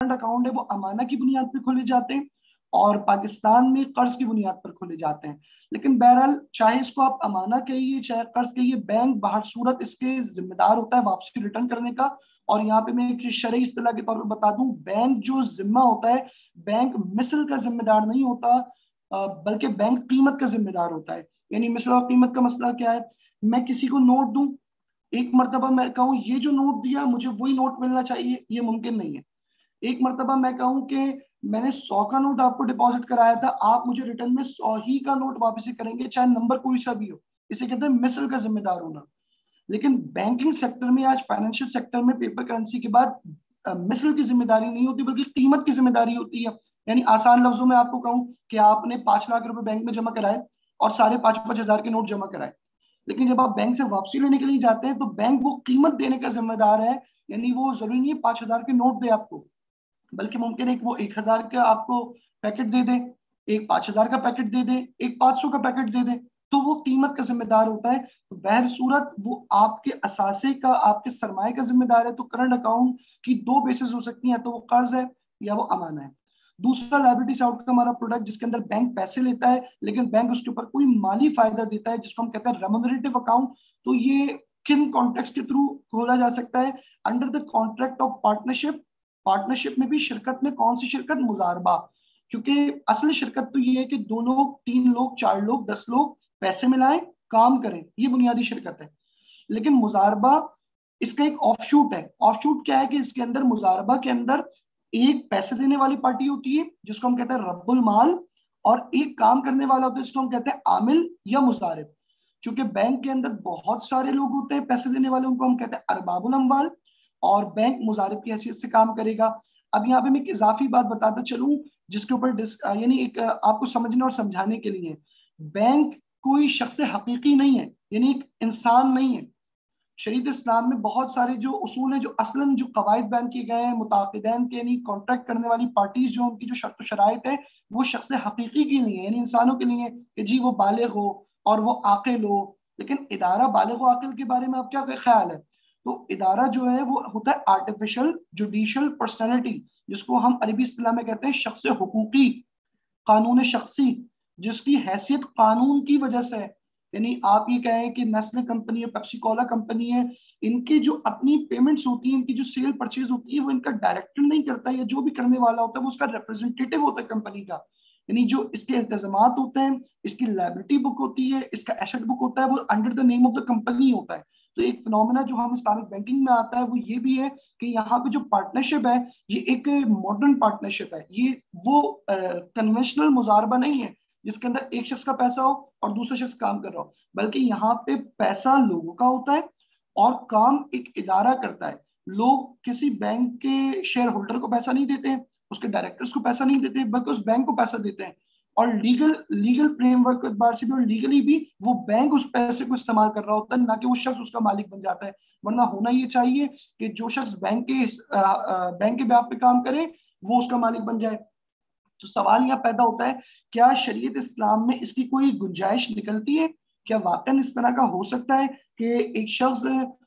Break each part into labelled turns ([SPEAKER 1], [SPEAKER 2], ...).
[SPEAKER 1] Current account है वो अमाना की बुनियाद पर खोले जाते हैं और पाकिस्तान में कर्ज की बुनियाद पर खोले जाते हैं। लेकिन बहरहाल चाहे इसको आप अमाना कहिए चाहे कर्ज कहिए, बैंक बाहर सूरत इसके जिम्मेदार होता है वापसी रिटर्न करने का। और यहाँ पे मैं एक शरई इस्तिलाह के तौर पर बता दूं, बैंक जो जिम्मा होता है, बैंक मिसल का जिम्मेदार नहीं होता, बल्कि बैंक कीमत का जिम्मेदार होता है। यानी मिसल और कीमत का मसला क्या है, मैं किसी को नोट दूं, एक मरतबा मैं कहूँ ये जो नोट दिया मुझे वही नोट मिलना चाहिए, ये मुमकिन नहीं है। एक मरतबा मैं कहूँ कि मैंने 100 का नोट आपको डिपॉजिट कराया था, आप मुझे रिटर्न में 100 ही का नोट वापसी करेंगे, चाहे नंबर कोई सा भी हो। इसे कहते हैं मिसल का जिम्मेदार होना। लेकिन बैंकिंग सेक्टर में, आज फाइनेंशियल सेक्टर में पेपर करेंसी के बाद मिसल की जिम्मेदारी नहीं होती बल्कि कीमत की जिम्मेदारी होती है। यानी आसान लफ्जों में आपको कहूं कि आपने 5 लाख रुपए बैंक में जमा कराए और साढ़े 5,000 के नोट जमा कराए, लेकिन जब आप बैंक से वापसी लेने के लिए जाते हैं तो बैंक वो कीमत देने का जिम्मेदार है। यानी वो जरूरी नहीं है 5,000 के नोट दे आपको, बल्कि मुमकिन है कि वो 1,000 का आपको पैकेट दे दे, एक 5,000 का पैकेट दे दे, एक 500 का पैकेट दे दे, तो वो कीमत का जिम्मेदार होता है। तो बहर सूरत वो आपके असासे का, आपके सरमाए का जिम्मेदार है। तो करंट अकाउंट की दो बेसिस हो सकती हैं, तो वो कर्ज है या वो अमाना है। दूसरा लायबिलिटीज आउट का हमारा प्रोडक्ट जिसके अंदर बैंक पैसे लेता है लेकिन बैंक उसके ऊपर कोई माली फायदा देता है, जिसको हम कहते हैं रेम्यूनरेटिव अकाउंट। तो ये किन कॉन्ट्रैक्ट के थ्रू खोला जा सकता है? Under the contract of partnership. Partnership में भी शिरकत में कौन सी शिरकत? मुजारबा। क्योंकि असली शिरकत तो ये है कि 2 लोग, 3 लोग, 4 लोग, 10 लोग पैसे मिलाएं, काम करें, ये बुनियादी शिरकत है। लेकिन मुजारबा इसका एक ऑफशूट है। ऑफशूट क्या है कि इसके अंदर, मुजारबा के अंदर एक पैसे देने वाली पार्टी होती है जिसको हम कहते हैं रब्बुल माल, और एक काम करने वाला होता है जिसको हम कहते हैं आमिल या मुजारिब। चूंकि बैंक के अंदर बहुत सारे लोग होते हैं पैसे देने वाले, उनको हम कहते हैं अरबाबुल अम्वाल, और बैंक मुजारिब की हैसियत से काम करेगा। अब यहाँ पे मैं एक इजाफी बात बताता चलूं जिसके ऊपर यानी एक आपको समझने और समझाने के लिए, बैंक कोई शख्स हकीकी नहीं है, यानी एक इंसान नहीं है। शरीयत इस्लाम में बहुत सारे जो उसूल हैं, जो असलन जो कवायद बयान किए गए हैं मुताकिदैन के, यानी कॉन्ट्रैक्ट करने वाली पार्टीज जो उनकी जो शर्त शराइत है वो शख्स हकीकी के लिए, यानी इंसानों के लिए कि जी वो बालिग हो और वो आकिल हो। लेकिन इदारा बालिग व आकिल के बारे में आप क्या ख्याल है? तो इदारा जो है वो होता है आर्टिफिशियल जुडिशल पर्सनैलिटी, जिसको हम अरबी इस्तिलाह में कहते हैं शख्स हुकूकी, कानून शख्सी, जिसकी हैसियत कानून की वजह से है। यानी आप ये कहें कि नेस्ले कंपनी है, पेप्सी कोला कंपनी है, इनकी जो अपनी पेमेंट्स होती है, इनकी जो सेल परचेज होती है, वो इनका डायरेक्टर नहीं करता, या जो भी करने वाला होता है वो उसका रिप्रेजेंटेटिव होता है कंपनी का। यानी जो इसके इल्तजामात होते हैं, इसकी लायबिलिटी बुक होती है, इसका एसेट बुक होता है, वो under the name of the company होता है। तो एक फिनोमेना जो हम इस्लामिक बैंकिंग में आता है वो ये भी है कि यहाँ पे जो पार्टनरशिप है ये एक मॉडर्न पार्टनरशिप है। ये वो कन्वेंशनल मुजारबा नहीं है जिसके अंदर एक शख्स का पैसा हो और दूसरा शख्स काम कर रहा हो, बल्कि यहाँ पे पैसा लोगों का होता है और काम एक इदारा करता है। लोग किसी बैंक के शेयर होल्डर को पैसा नहीं देते हैं, उसके डायरेक्टर्स को पैसा नहीं देते, बल्कि उस बैंक को पैसा देते हैं। और लीगल फ्रेमवर्क के एतबार से भी और लीगली भी वो बैंक उस पैसे को इस्तेमाल कर रहा होता है, ना कि वो शख्स उसका मालिक बन जाता है। वरना होना ये चाहिए कि जो शख्स बैंक के ब्याह पे काम करे वो उसका मालिक बन जाए। तो सवाल यहाँ पैदा होता है, क्या शरीयत इस्लाम में इसकी कोई गुंजाइश निकलती है? क्या वाकई इस तरह का हो सकता है कि एक शख्स,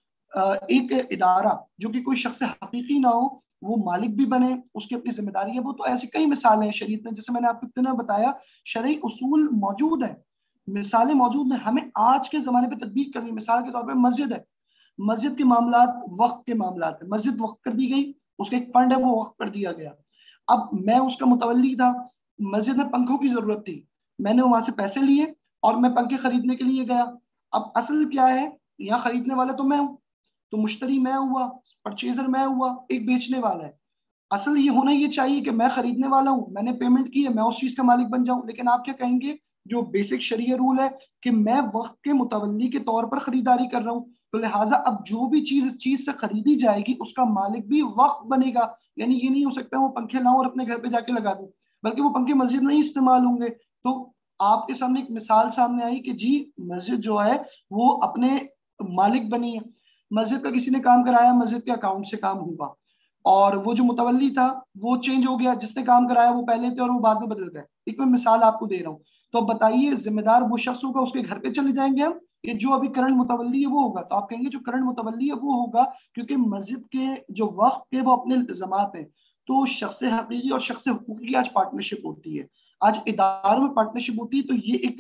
[SPEAKER 1] एक इदारा जो कि कोई शख्स हकीकी ना हो वो मालिक भी बने, उसकी अपनी जिम्मेदारी है? वो तो ऐसी कई मिसालें हैं शरीयत में, जैसे मैंने आपको इतना बताया, शरई उसूल मौजूद है, मिसालें मौजूद हैं, हमें आज के जमाने पे तदबीक करनी। मिसाल के तौर पर मस्जिद है, मस्जिद के मामलात वक्फ के मामलात है, मस्जिद वक्फ कर दी गई, उसका एक फंड है वो वक्फ कर दिया गया। अब मैं उसका मुतवल्ली था, मस्जिद में पंखों की जरूरत थी, मैंने वहां से पैसे लिए और मैं पंखे खरीदने के लिए गया। अब असल क्या है, यहाँ खरीदने वाला तो मैं हूँ, तो मुश्तरी मैं हुआ, परचेजर मैं हुआ, एक बेचने वाला है। असल ये होना ये चाहिए कि मैं खरीदने वाला हूँ, मैंने पेमेंट की है, मैं उस चीज का मालिक बन जाऊं। लेकिन आप क्या कहेंगे, जो बेसिक शरीय रूल है कि मैं वक्त के मुतवल्ली के तौर पर खरीदारी कर रहा हूँ, तो लिहाजा अब जो भी चीज इस चीज से खरीदी जाएगी उसका मालिक भी वक्त बनेगा। यानी ये नहीं हो सकता वो पंखे लाऊं और अपने घर पे जाके लगा दूं, बल्कि वो पंखे मस्जिद में ही इस्तेमाल होंगे। तो आपके सामने एक मिसाल सामने आई कि जी मस्जिद जो है वो अपने मालिक बनी है, मस्जिद का किसी ने काम कराया, मस्जिद के अकाउंट से काम हुआ, और वो जो मुतवल्ली था वो चेंज हो गया, जिसने काम कराया वो पहले थे और वो बाद में बदल गए। एक मैं मिसाल आपको दे रहा हूँ। तो बताइए जिम्मेदार वो शख्स होगा, उसके घर पे चले जाएंगे हम, ये जो अभी करंट मुतवल्ली है वो होगा? तो आप कहेंगे जो करंट मुतवल्ली है वो होगा, क्योंकि मस्जिद के जो वक्त के वो अपने इल्तजामात हैं, तो शख्स हकीकी और शख्स हुकूकी की आज पार्टनरशिप होती है, आज इदारों में पार्टनरशिप होती है। तो ये एक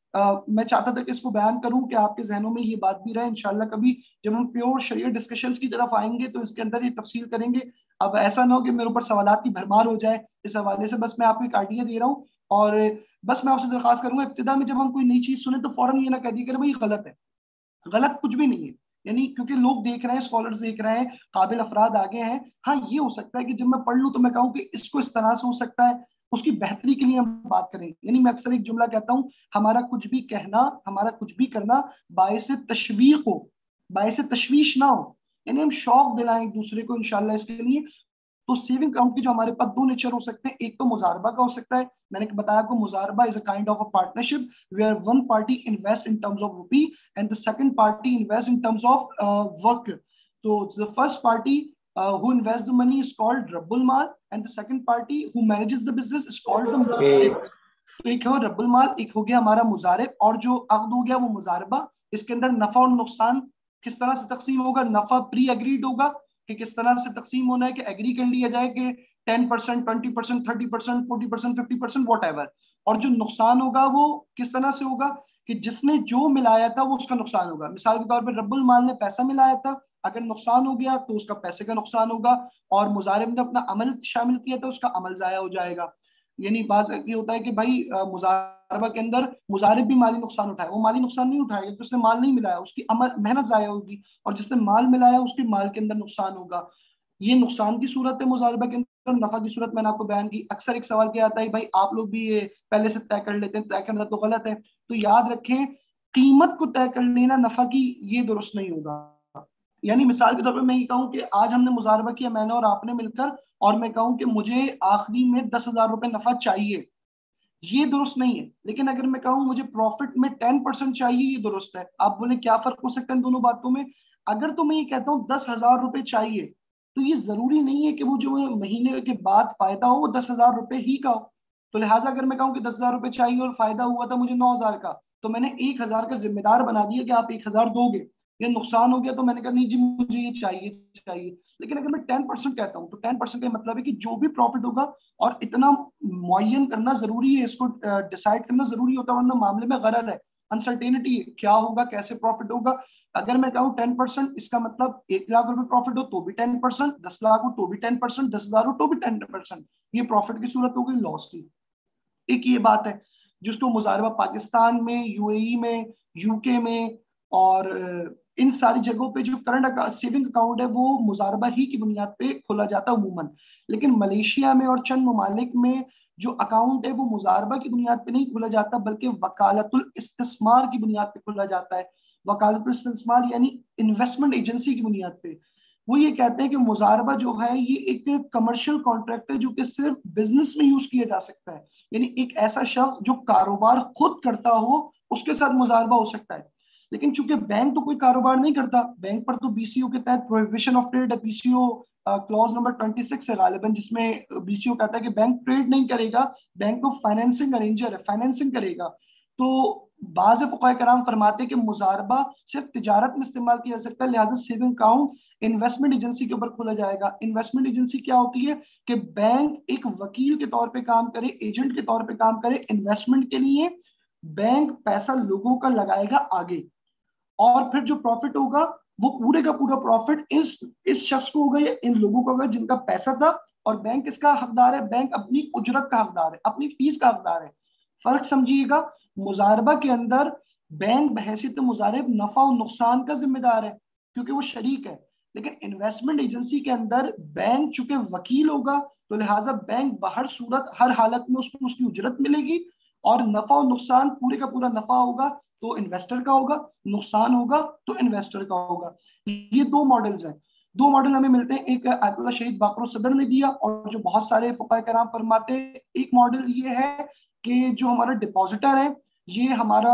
[SPEAKER 1] मैं चाहता था कि इसको बयान करूं कि आपके जहनों में ये बात भी रहे। इंशाल्लाह कभी जब हम प्योर शरीयत डिस्कशंस की तरफ आएंगे तो इसके अंदर ये तफसील करेंगे। अब ऐसा ना हो कि मेरे ऊपर सवालात की भरमार हो जाए इस हवाले से, बस मैं आपको एक आइडिया दे रहा हूँ। और बस मैं आपसे दरख्वास्त करूंगा, इब्तिदा में जब हम कोई नई चीज सुने तो फौरन ये ना कह दिए कि भाई गलत है। गलत कुछ भी नहीं है, यानी क्योंकि लोग देख रहे हैं, स्कॉलर्स देख रहे हैं, काबिल अफराद आगे हैं। हाँ ये हो सकता है कि जब मैं पढ़ लूँ तो मैं कहूँ कि इसको इस तरह से हो सकता है, उसकी बेहतरी के लिए हम बात करें। यानी मैं अक्सर एक जुमला कहता हूँ, हमारा कुछ भी कहना, हमारा कुछ भी करना बायस तशवीक हो, बायस तशवीश ना हो, यानी हम शौक दिलाएं एक दूसरे को इंशाल्लाह इसके लिए। तो सेविंग अकाउंट की जो हमारे पास दो नेचर हो सकते हैं, एक तो मुजारबा का हो सकता है। मैंने बताया आपको मुजारबा is a kind of a partnership where one party invest in terms of rupee and the second party invest in terms of work. तो the first party who invests the money is called Rabbul Mal and the second party who manages the business is called the Muzarib। तो एक हो रब्बुल माल, एक हो गया हमारा मुजारिब, और जो अक्द हो गया वो मुजारबा। इसके अंदर नफा और नुकसान किस तरह से तकसीम होगा, नफा प्री एग्रीड होगा कि किस तरह से तकसीम होना है, कि एग्री कर लिया जाए कि 10%, 20%, 30%, 40%, 50%, वॉट एवर। और जो नुकसान होगा वो किस तरह से होगा कि जिसने जो मिलाया था वो उसका नुकसान होगा। मिसाल के तौर पर रब्बुल माल ने पैसा मिलाया था, अगर नुकसान हो गया तो उसका पैसे का नुकसान होगा, और मुजारिब ने अपना अमल शामिल किया था, उसका अमल जाया हो जाएगा। यानी बात ये होता है कि भाई मुजारबा के अंदर मुजारिब भी माली नुकसान उठाए, वो माली नुकसान नहीं उठाएगा क्योंकि उसने माल नहीं मिलाया, उसकी अमल मेहनत जाया होगी। और जिसने माल मिलाया उसके माल के अंदर नुकसान होगा। ये नुकसान की सूरत है मुजारबा के अंदर। नफा की सूरत मैंने आपको बयान की। अक्सर एक सवाल क्या आता है, भाई आप लोग भी ये पहले से तय कर लेते हैं, तय करना तो गलत है। तो याद रखें, कीमत को तय कर लेना नफा की, ये दुरुस्त नहीं होगा। यानी मिसाल के तौर पर मैं ये कहूँ कि आज हमने मुजारबा किया, मैंने और आपने मिलकर, और मैं कहूँ कि मुझे आखिरी में 10,000 रुपए नफा चाहिए, ये दुरुस्त नहीं है। लेकिन अगर मैं कहूँ मुझे प्रॉफिट में 10% चाहिए, ये दुरुस्त है। आप बोले क्या फर्क हो सकता है इन दोनों बातों में? अगर तो मैं ये कहता हूँ 10,000 रुपए चाहिए, तो ये जरूरी नहीं है कि वो जो महीने के बाद फायदा हो वो 10,000 रुपए ही का हो। तो लिहाजा अगर मैं कहूँ कि 10,000 रुपए चाहिए और फायदा हुआ था मुझे 9,000 का, तो मैंने 1,000 का जिम्मेदार बना दिया कि आप 1,000 दोगे। ये नुकसान हो गया तो मैंने कहा नहीं जी मुझे ये चाहिए चाहिए। लेकिन अगर मैं 10% कहता हूँ तो 10% का मतलब है कि जो भी प्रॉफिट होगा, और इतना मुअय्यन करना जरूरी है, इसको डिसाइड करना जरूरी होता है, वरना मामले में गरर है, अनसर्टेनिटी है, क्या होगा, कैसे प्रॉफिट होगा। अगर मैं कहूँ 10%, इसका मतलब 1,00,000 रुपए प्रॉफिट हो तो भी 10%, 10 लाख हो तो भी 10%, 10,000 हो तो भी 10%। ये प्रॉफिट की सूरत हो गई, लॉस की। एक ये बात है जिसको मुजारबा पाकिस्तान में, यूएई में, यूके में, और इन सारी जगहों पे जो करंट सेविंग अकाउंट है वो मुजारबा ही की बुनियाद पे खोला जाता है उमूमन। लेकिन मलेशिया में और चंद ममालिक में जो अकाउंट है वो मुजारबा की बुनियाद पे नहीं खोला जाता, बल्कि वकालतुल इस्तिस्मार की बुनियाद पे खोला जाता है। वकालतुल इस्तिस्मार यानी इन्वेस्टमेंट एजेंसी की बुनियाद पे। वो ये कहते हैं कि मुजारबा जो है ये एक कमर्शियल कॉन्ट्रैक्ट है जो कि सिर्फ बिजनेस में यूज किया जा सकता है। यानी एक ऐसा शख्स जो कारोबार खुद करता हो उसके साथ मुजारबा हो सकता है। लेकिन चूंकि बैंक तो कोई कारोबार नहीं करता, बैंक पर तो बीसीओ के तहत prohibition of trade, BCO clause number 26 है गालिबन, जिसमें बीसीओ कहता है कि बैंक ट्रेड नहीं करेगा, बैंक तो फाइनेंसिंग अरेंजर है, फाइनेंसिंग करेगा। तो बाज़ फुक़हा कराम फरमाते हैं कि मुजारबा सिर्फ तिजारत में इस्तेमाल किया जा सकता है, लिहाजा सेविंग अकाउंट इन्वेस्टमेंट एजेंसी के ऊपर खोला जाएगा। इन्वेस्टमेंट एजेंसी क्या होती है कि बैंक एक वकील के तौर पे काम करे, एजेंट के तौर पे काम करे इन्वेस्टमेंट के लिए। बैंक पैसा लोगों का लगाएगा आगे, और फिर जो प्रॉफिट होगा वो पूरे का पूरा प्रॉफिट इस शख्स को होगा या इन लोगों को होगा जिनका पैसा था। और बैंक किसका हकदार है? बैंक अपनी उजरत का हकदार है, अपनी फीस का हकदार है। फर्क समझिएगा, मुजारबा के अंदर बैंक बहैसियत मुजारिब नफा और नुकसान का जिम्मेदार है क्योंकि वो शरीक है। लेकिन इन्वेस्टमेंट एजेंसी के अंदर बैंक चूंकि वकील होगा, तो लिहाजा बैंक बहर सूरत हर हालत में उसको उसकी उजरत मिलेगी, और नफा और नुकसान पूरे का पूरा नफा होगा तो इन्वेस्टर का होगा, नुकसान होगा तो इन्वेस्टर का होगा। ये दो मॉडल्स हैं। दो मॉडल हमें मिलते हैं, एक आयतुल्लाह शहीद बाकरो सदर ने दिया और जो बहुत सारे फुक़हा कराम फरमाते हैं। एक मॉडल ये है कि जो हमारा डिपॉजिटर है ये हमारा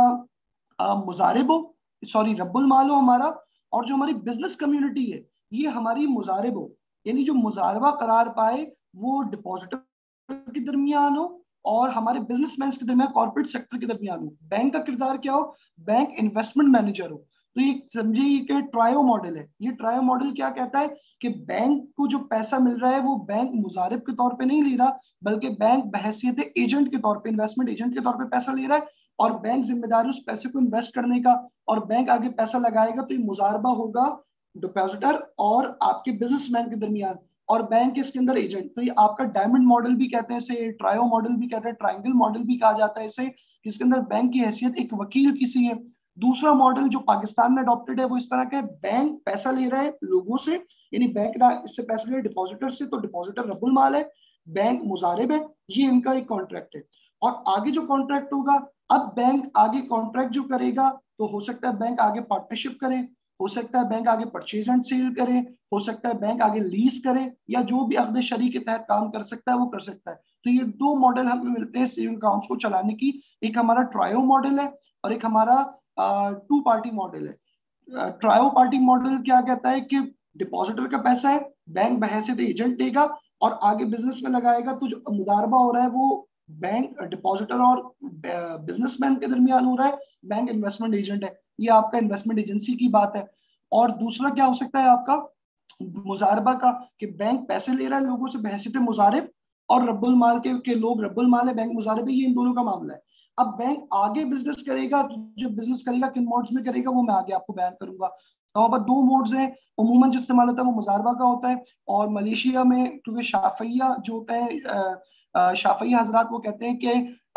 [SPEAKER 1] मुजारिब हो, सॉरी रब्बुल माल हो हमारा, और जो हमारी बिजनेस कम्युनिटी है ये हमारी मुजारिब हो। यानी जो मुजारबा करार पाए वो डिपॉजिटर के दरमियान हो और हमारे बिजनेसमैन के दरमियान, कॉर्पोरेट सेक्टर के दरमियान हो। बैंक का किरदार क्या हो? बैंक इन्वेस्टमेंट मैनेजर हो। तो ये समझिए कि ट्रायो मॉडल है। ये ट्रायो मॉडल क्या कहता है कि बैंक को जो पैसा मिल रहा है वो बैंक मुजारिब के तौर पे नहीं ले रहा, बल्कि बैंक बहैसियत एजेंट के तौर पे, इन्वेस्टमेंट एजेंट के तौर पे पैसा ले रहा है, और बैंक जिम्मेदार है उस पैसे को इन्वेस्ट करने का, और बैंक आगे पैसा लगाएगा। तो ये मुजारबा होगा डिपॉजिटर और आपके बिजनेसमैन के दरमियान, और बैंक इसके अंदर एजेंट। तो ये आपका डायमंड मॉडल भी कहते हैं इसे, ट्रायो मॉडल भी कहते हैं, ट्रायंगल मॉडल भी कहा जाता है इसे, जिसके अंदर बैंक की हैसियत एक वकील की सी है। दूसरा मॉडल जो पाकिस्तान में अडॉप्टेड है वो इस तरह का है, बैंक पैसा ले रहा है लोगों से, यानी बैंक ना इससे पैसा ले रहा है डिपॉजिटर से, तो डिपॉजिटर रब्बुल माल है, बैंक मुजारिब है, ये इनका एक कॉन्ट्रैक्ट है। और आगे जो कॉन्ट्रैक्ट होगा, अब बैंक आगे कॉन्ट्रैक्ट जो करेगा, तो हो सकता है बैंक आगे पार्टनरशिप करे, हो सकता है बैंक आगे परचेज एंड सेल करे, हो सकता है बैंक आगे लीज करे, या जो भी अक़्द शरी के तहत काम कर सकता है वो कर सकता है। तो ये दो मॉडल हमें मिलते हैं सेविंग अकाउंट्स को चलाने की, एक हमारा ट्रायो मॉडल है और एक हमारा टू पार्टी मॉडल है। ट्रायो पार्टी मॉडल क्या कहता है कि डिपॉजिटर का पैसा है, बैंक बहैसियत एजेंट देगा और आगे बिजनेस में लगाएगा। तो जो मुदारबा हो रहा है वो बैंक डिपॉजिटर और बिजनेसमैन के दरमियान हो रहा है, बैंक इन्वेस्टमेंट एजेंट है, ये आपका इन्वेस्टमेंट एजेंसी की बात है। और दूसरा क्या हो सकता है आपका मुजारबा का, कि बैंक पैसे ले रहा है लोगों से बहैसियत मुजारिब, और रब्बुल माल के लोग रब्बुल माल है, बैंक मुजारिब है, ये इन दोनों का मामला है। अब बैंक आगे बिजनेस करेगा, तो जो बिजनेस करेगा किन मोड्स में करेगा वो मैं आगे आपको बयान करूंगा। तो वहां पर दो मोड्स हैं, उमूमन जो इस्तेमाल होता है वो मुजारबा का होता है, और मलेशिया में क्योंकि शाफिया जो होता है, शाफिया हजरात वो कहते हैं कि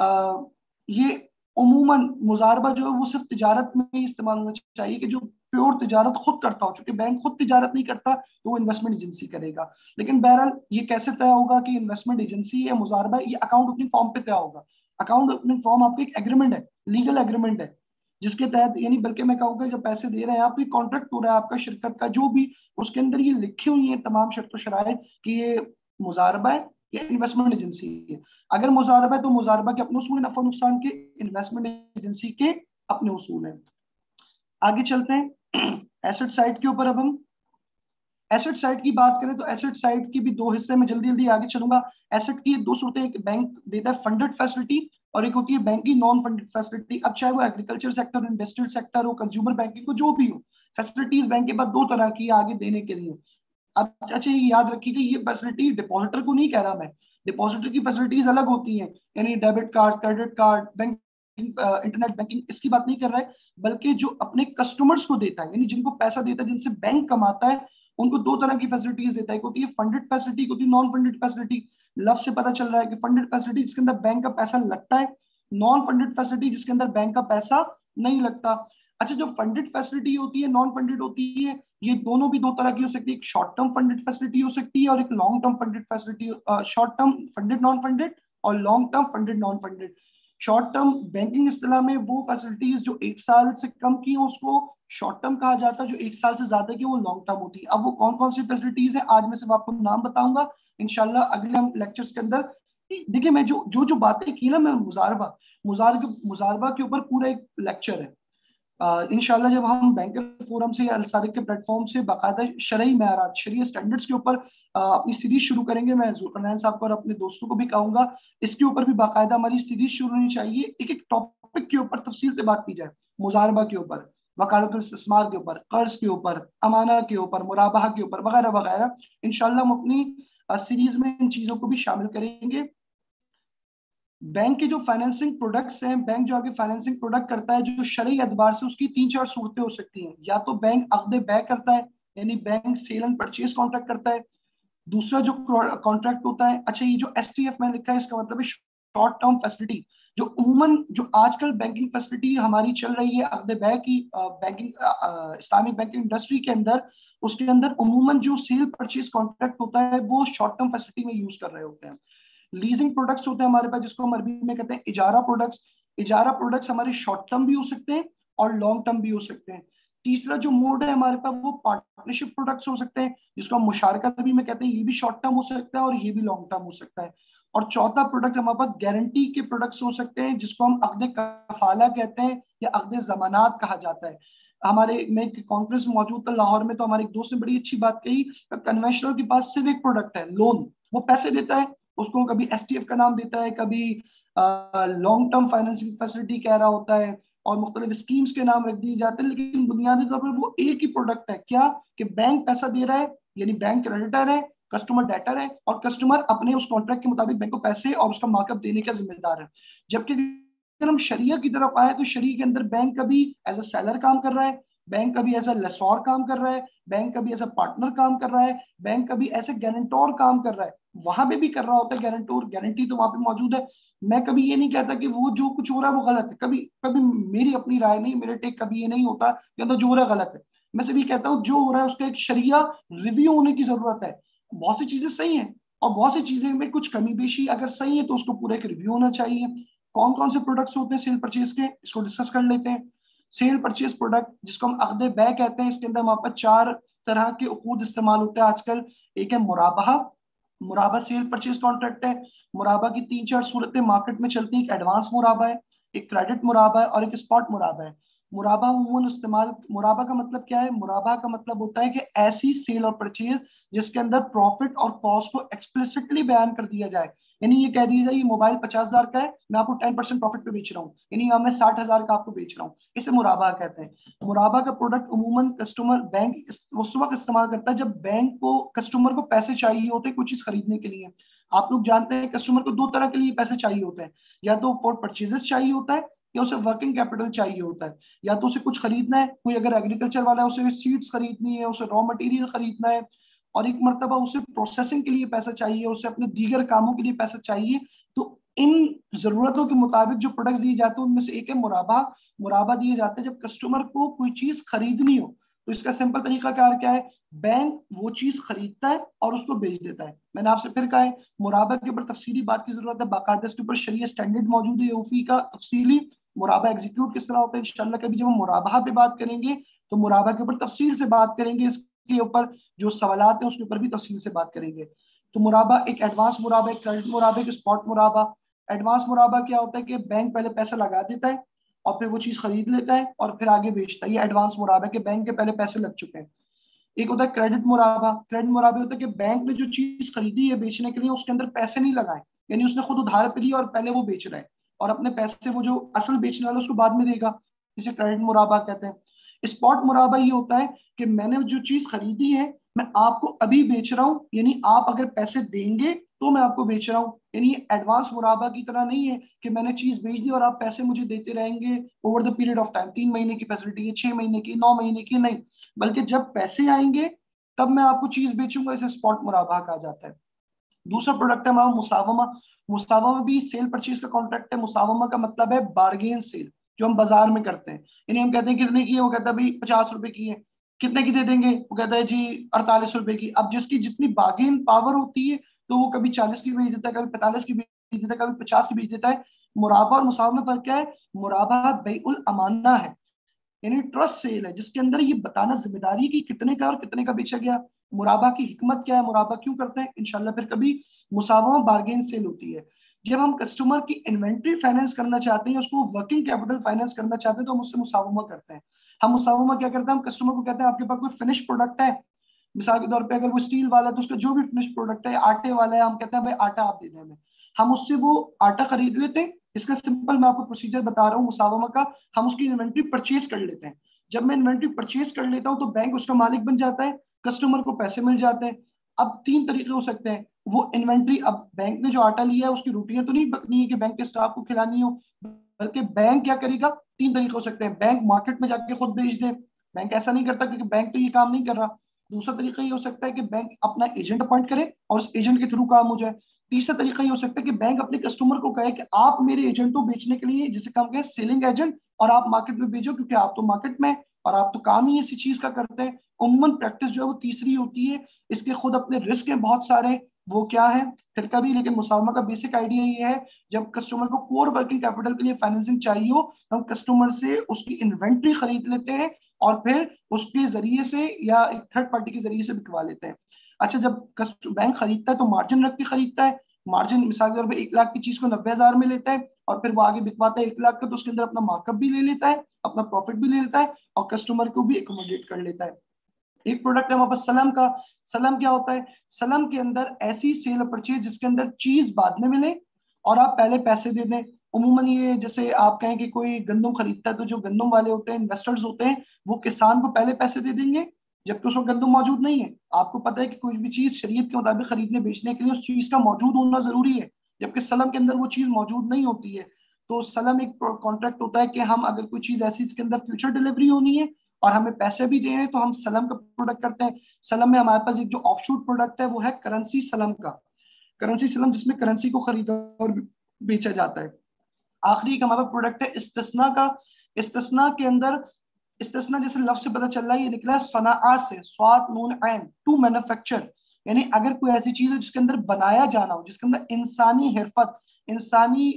[SPEAKER 1] ये उमूमन मुजारबा जो है वो सिर्फ तिजारत में ही इस्तेमाल होना चाहिए, कि जो प्योर तिजारत खुद करता हो, चूंकि बैंक खुद तिजारत नहीं करता तो वो इन्वेस्टमेंट एजेंसी करेगा। लेकिन बहरहाल ये कैसे तय होगा कि इन्वेस्टमेंट एजेंसी या मुजारबा, ये अकाउंट ओपनिंग फॉर्म पे तय होगा। अकाउंट ओपनिंग फॉर्म आपका एक एग्रीमेंट है, लीगल एग्रीमेंट है, जिसके तहत, यानी बल्कि मैं कहूँगा जब पैसे दे रहे हैं आपको, कॉन्ट्रैक्ट हो रहा है आपका शिरकत का जो भी, उसके अंदर ये लिखी हुई है तमाम शर्त शराइत कि ये मुजारबा है या इन्वेस्टमेंट एजेंसी है। अगर मुजारबा है तो मुजारबा के अपने उसूल, नफा नुकसान के, इन्वेस्टमेंट एजेंसी के अपने उसूल हैं। आगे चलते हैं एसेट साइड के ऊपर। अब हम एसेट साइड की बात करें तो एसेट साइड की भी दो हिस्से में जल्दी जल्दी आगे चलूंगा। एसेट की दो सूरतें, एक बैंक देता है फंडेड फैसिलिटी और एक होती है बैंक की नॉन फंडेड फैसिलिटी। अब चाहे वो एग्रीकल्चर सेक्टर, इंडस्ट्रियल सेक्टर हो, कंज्यूमर बैंकिंग हो, जो भी हो, फैसिलिटीज बैंक के पास दो तरह की आगे देने के लिए। अब अच्छा ये याद रखिएगा, ये फैसिलिटी डिपॉजिटर को नहीं कह रहा मैं, डिपॉजिटर की फैसिलिटीज अलग होती हैं, यानी debit card, credit card, bank, internet banking, इसकी बात नहीं कर रहा है, बल्कि जो अपने कस्टमर्स को देता है, यानी जिनको पैसा देता है, जिनसे बैंक कमाता है, उनको दो तरह की फैसिलिटीज देता है। एक होती है फंडेड फैसिलिटी, एक होती है नॉन फंडेड फैसिलिटी। लफ्ज से पता चल रहा है कि फंडेड फैसिलिटी जिसके अंदर बैंक का पैसा लगता है, नॉन फंडेड फैसिलिटी जिसके अंदर बैंक का पैसा नहीं लगता। अच्छा, जो फंडेड फैसिलिटी होती है, नॉन फंडेड होती है, ये दोनों भी दो तरह की हो सकती है, एक शॉर्ट टर्म फंडेड फैसिलिटी हो सकती है और एक long term funded facility, short term funded non funded और long term funded non funded. Short term banking इस्तेलाह में वो फैसिलिटीज जो एक साल से कम की हो उसको शॉर्ट टर्म कहा जाता है, जो एक साल से ज्यादा की वो लॉन्ग टर्म होती है। अब वो कौन कौन सी फैसिलिटीज है आज मैं सिर्फ आपको नाम बताऊंगा, इंशाल्लाह अगले हम लेक्चर्स के अंदर। देखिए मैं जो बातें की ना, मैं मुजारबा के ऊपर पूरा एक लेक्चर है। इंशाल्लाह जब हम बैंकर फोरम से या अलसादिक के प्लेटफॉर्म से बाकायदा शरई मेयारात, शरीय स्टैंडर्ड्स के ऊपर अपनी सीरीज शुरू करेंगे, मैं जुल्करनैन साहब को और अपने दोस्तों को भी कहूंगा इसके ऊपर भी बाकायदा हमारी सीरीज शुरू होनी चाहिए, एक एक टॉपिक के ऊपर तफसील से बात की जाए, मुजारबा के ऊपर, वकालतुल इस्तिस्मार के ऊपर, कर्ज के ऊपर, अमाना के ऊपर, मुराबाहा के ऊपर, वगैरह वगैरह। इंशाल्लाह हम अपनी सीरीज में इन चीजों को भी शामिल करेंगे। बैंक के जो फाइनेंसिंग प्रोडक्ट्स हैं, बैंक जो आगे फाइनेंसिंग प्रोडक्ट करता है जो शरई एतबार से, उसकी तीन चार सूरतें हो सकती हैं। या तो बैंक अक़्द बै करता है, यानी bank sale and purchase contract करता है। दूसरा जो कॉन्ट्रैक्ट होता है, अच्छा ये जो एसटीएफ मैंने लिखा है इसका मतलब है शॉर्ट टर्म फैसिलिटी, जो उमूमन जो आजकल बैंकिंग फैसिलिटी हमारी चल रही है अक़्द बै की, बैंकिंग इस्लामिक बैंकिंग इंडस्ट्री के अंदर, उसके अंदर उमूमन जो सेल परचेज कॉन्ट्रैक्ट होता है वो शॉर्ट टर्म फैसिलिटी में यूज कर रहे होते हैं। लीजिंग प्रोडक्ट्स होते हैं हमारे पास, जिसको हम अरबी में कहते हैं इजारा प्रोडक्ट्स। इजारा प्रोडक्ट्स हमारे शॉर्ट टर्म भी हो सकते हैं और लॉन्ग टर्म भी हो सकते हैं। तीसरा जो मोड है हमारे पास वो पार्टनरशिप प्रोडक्ट्स हो सकते हैं, जिसको हम मुशारकत अरबी में कहते हैं, ये भी शॉर्ट टर्म हो सकता है और ये भी लॉन्ग टर्म हो सकता है। और चौथा प्रोडक्ट हमारे पास गारंटी के प्रोडक्ट्स हो सकते हैं, जिसको हम अक़्द कफाला कहते हैं या अक़्द जमानत कहा जाता है। हमारे मैं एक कॉन्फ्रेंस में मौजूद था लाहौर में, तो हमारे एक दोस्त ने बड़ी अच्छी बात कही, कन्वेंशनल के पास सिर्फ एक प्रोडक्ट है, लोन, वो पैसे देता है, उसको कभी एसटीएफ का नाम देता है, कभी लॉन्ग टर्म फाइनेंसिंग फैसिलिटी कह रहा होता है, और मुख्तलिफ स्कीम्स के नाम रख दिए जाते हैं, लेकिन बुनियादी तौर पर वो एक ही प्रोडक्ट है। क्या? कि बैंक पैसा दे रहा है, यानी बैंक क्रेडिटर है, कस्टमर डेटर है, और कस्टमर अपने उस कॉन्ट्रैक्ट के मुताबिक बैंक को पैसे और उसका मार्कअप देने का जिम्मेदार है। जबकि अगर हम शरिया की तरफ आए तो शरिया के अंदर बैंक कभी एज अ सेलर काम कर रहा है, बैंक कभी एज अ लेसोर काम कर रहा है, बैंक कभी एज अ पार्टनर काम कर रहा है, बैंक कभी ऐसे गारंटोर काम कर रहा है। वहां पे भी कर रहा होता है गारंटोर, गारंटी तो वहां पे मौजूद है। मैं कभी ये नहीं कहता कि वो जो कुछ हो रहा है वो गलत है, कभी कभी मेरी अपनी राय नहीं, मेरे टेक कभी ये नहीं होता कि जो हो रहा है गलत है। मैं सिर्फ ये कहता हूँ जो हो रहा है उसका एक शरिया रिव्यू होने की जरूरत है। बहुत सी चीजें सही हैं और बहुत सी चीजें में कुछ कमी बेशी अगर सही है तो उसको पूरा एक रिव्यू होना चाहिए। कौन कौन से प्रोडक्ट्स होते हैं सेल परचेज के, इसको डिस्कस कर लेते हैं। सेल परचेज प्रोडक्ट जिसको हम अक़्द बैक कहते हैं, इसके अंदर हमारे पास चार तरह के उकूद इस्तेमाल होते हैं आजकल। एक है मुराबा, मुराबा सेल परचेज कॉन्ट्रैक्ट है। मुराबा की तीन चार सूरतें मार्केट में चलती हैं, एक एडवांस मुराबा है, एक क्रेडिट मुराबा है और एक स्पॉट मुराबा है। मुराबा अमूमन इस्तेमाल, मुराबा का मतलब क्या है? मुराबा का मतलब होता है कि ऐसी सेल और परचेज जिसके अंदर प्रॉफिट और कॉस्ट को एक्सप्लिसिटली बयान कर दिया जाए। यानी ये कह दिया जाए ये मोबाइल 50,000 का है, मैं आपको 10% प्रॉफिट पे बेच रहा हूँ, यानी मैं 60,000 का आपको बेच रहा हूँ। इसे मुराबा कहते हैं। मुराबा का प्रोडक्ट अमूमन कस्टमर बैंक उस वक्त इस्तेमाल करता है जब बैंक को कस्टमर को पैसे चाहिए होते हैं कुछ चीज खरीदने के लिए। आप लोग जानते हैं कस्टमर को दो तरह के लिए पैसे चाहिए होते हैं, या तो फॉर परचेजेस चाहिए होता है या उसे वर्किंग कैपिटल चाहिए होता है। या तो उसे कुछ खरीदना है, कोई अगर एग्रीकल्चर वाला है उसे सीड्स खरीदनी है, उसे रॉ मटेरियल खरीदना है, और एक मरतबा उसे प्रोसेसिंग के लिए पैसा चाहिए, उसे अपने दीगर कामों के लिए पैसा चाहिए। तो इन जरूरतों के मुताबिक जो प्रोडक्ट्स दिए जाते हैं उनमें से एक है मुराबा। मुराबा दिए जाते हैं जब कस्टमर को कोई चीज खरीदनी हो। तो इसका सिंपल तरीका कार क्या है? बैंक वो चीज खरीदता है और उसको बेच देता है। मैंने आपसे फिर कहा है मुराबा के ऊपर तफसीली बात की जरूरत है, बाकायदा इसके ऊपर शरिया स्टैंडर्ड मौजूद है यूफी का तफसीली। मुराबा एग्जीक्यूट किस तरह होता है इंशाल्लाह कभी जब हम मुराबा पे बात करेंगे तो मुराबा के ऊपर तफसील से बात करेंगे, इसके ऊपर जो सवालात हैं उसके ऊपर भी तफसील से बात करेंगे। तो मुराबा एक एडवांस मुराबा, एक क्रेडिट मुराबा, एक स्पॉट मुराबा। एडवांस मुराबा क्या होता है कि बैंक पहले पैसा लगा देता है और फिर वो चीज खरीद लेता है और फिर आगे बेचता है। ये एडवांस मुराबा है कि बैंक के पहले पैसे लग चुके हैं। एक होता है क्रेडिट मुराबा। क्रेडिट मुराबा होता है कि बैंक ने जो चीज खरीदी है बेचने के लिए उसके अंदर पैसे नहीं लगाए, यानी उसने खुद उधार पे लिया और पहले वो बेच रहा है और अपने पैसे वो जो असल बेचने वाला उसको बाद में देगा। इसे क्रेडिट मुराबा कहते हैं। स्पॉट मुराबा ये होता है कि मैंने जो चीज खरीदी है मैं आपको अभी बेच रहा हूँ, यानी आप अगर पैसे देंगे तो मैं आपको बेच रहा हूँ। यानी एडवांस मुराबा की तरह नहीं है कि मैंने चीज बेच दी और आप पैसे मुझे देते रहेंगे over the period of time, 3 महीने की फैसिलिटी है, 6 महीने की, 9 महीने की, नहीं, बल्कि जब पैसे आएंगे तब मैं आपको चीज बेचूंगा। इसे स्पॉट मुराबा कहा जाता है। दूसरा प्रोडक्ट है हमारा मुसावमा। मुसावमा भी सेल परचेज का कॉन्ट्रैक्ट है। मुसावमा का मतलब है बार्गेन सेल, जो हम बाजार में करते हैं। यानी हम कहते हैं कितने की है, वो कहता है भाई 50 रुपए की है, कितने की दे देंगे, वो कहता है जी 48 रुपए की। अब जिसकी जितनी बार्गेन पावर होती है तो वो कभी 40 की बेच देता है, कभी 45 की बेच देता है, कभी 50 की बेच देता है। मुराबा और मुसावमा में फर्क क्या है? मुराबा बेउल अमाना है, यानी ट्रस्ट सेल है जिसके अंदर ये बताना जिम्मेदारी है कि कितने का और कितने का बेचा गया। मुराबा की हिकमत क्या है, मुराबा क्यों करते हैं, इंशाल्लाह फिर कभी। मुसावमा बार्गेन सेल होती है जब हम कस्टमर की इन्वेंट्री फाइनेंस करना चाहते हैं, उसको वर्किंग कैपिटल फाइनेंस करना चाहते हैं तो हम उससे मुसावमा करते हैं। हम मुसावमा क्या करते हैं? हम कस्टमर को कहते हैं आपके पास कोई फिनिश प्रोडक्ट है, मिसाल के तौर पे अगर वो स्टील वाला है तो उसका जो भी फिनिश प्रोडक्ट है, आटे वाला है, हम कहते हैं भाई आटा आप दे दें हमें। हम उससे वो आटा खरीद लेते हैं। इसका सिंपल मैं आपको प्रोसीजर बता रहा हूँ मुसावमा का। हम उसकी इन्वेंट्री परचेज कर लेते हैं। जब मैं इन्वेंट्री परचेज कर लेता हूँ तो बैंक उसका मालिक बन जाता है, कस्टमर को पैसे मिल जाते हैं। अब तीन तरीके हो सकते हैं वो इन्वेंट्री, अब बैंक ने जो आटा लिया है उसकी रोटियां तो नहीं पकनी है कि बैंक के स्टाफ को खिलानी हो, बल्कि बैंक क्या करेगा? तीन तरीके हो सकते हैं। बैंक मार्केट में जाके खुद बेच दे, बैंक ऐसा नहीं करता क्योंकि बैंक तो ये काम नहीं कर रहा। दूसरा तरीका ये हो सकता है कि बैंक अपना एजेंट अपॉइंट करे और उस एजेंट के थ्रू काम हो जाए। तीसरा तरीका ये हो सकता है कि बैंक अपने कस्टमर को कहे कि आप मेरे एजेंट को बेचने के लिए, जिसे काम कहें सेलिंग एजेंट, और आप मार्केट में बेचो क्योंकि आप तो मार्केट में और आप तो काम ही इसी चीज का करते हैं। उम्मन प्रैक्टिस जो है वो तीसरी होती है। इसके खुद अपने रिस्क हैं बहुत सारे, वो क्या है फिर कभी, लेकिन मुसावमा का बेसिक आइडिया ये है जब कस्टमर को कोर वर्किंग कैपिटल के लिए फाइनेंसिंग चाहिए हो, हम कस्टमर से उसकी इन्वेंट्री खरीद लेते हैं और फिर उसके जरिए से या एक थर्ड पार्टी के जरिए से बिकवा लेते हैं। अच्छा, जब बैंक खरीदता है तो मार्जिन रख के खरीदता है। मार्जिन मिसाल के तौर पर 1 लाख की चीज को 90,000 में लेता है और फिर वो आगे बिकवाता है 1 लाख का, तो उसके अंदर अपना मार्कअप भी ले लेता है, अपना प्रॉफिट भी ले लेता है और कस्टमर को भी एकोमोडेट कर लेता है। एक प्रोडक्ट है हमारे पास सलम का। सलम क्या होता है? सलम के अंदर ऐसी सेल परचेज जिसके अंदर चीज बाद में मिले और आप पहले पैसे दे दें। उमूमन ये जैसे आप कहें कि कोई गंदम खरीदता है तो जो गंदम वाले होते हैं, इन्वेस्टर्स होते हैं, वो किसान को पहले पैसे दे देंगे जबकि उसमें गंदम मौजूद नहीं है। आपको पता है कि कोई भी चीज शरीयत के मुताबिक खरीदने बेचने के लिए उस चीज का मौजूद होना जरूरी है, जबकि सलम के अंदर वो चीज मौजूद नहीं होती है। तो सलम एक कॉन्ट्रैक्ट होता है कि हम अगर कोई चीज ऐसी जिसके अंदर फ्यूचर डिलीवरी होनी है और हमें पैसे भी देने हैं तो हम सलम का प्रोडक्ट करते हैं। सलम में हमारे पास एक जो ऑफशूट प्रोडक्ट है वो है करेंसी सलम का, करेंसी सलम, जिसमें करेंसी को खरीदा और बेचा जाता है। आखिरी एक हमारा प्रोडक्ट है इस्तिस्ना का। इस्तिस्ना के अंदर, इस्तिस्ना जैसे लफ्ज से पता चल रहा है ये निकला है सनाआ से, स्वाद नून ऐन, टू मैन्युफैक्चर। यानी अगर कोई ऐसी चीज है जिसके अंदर बनाया जाना हो, जिसके अंदर इंसानी हिरफत, इंसानी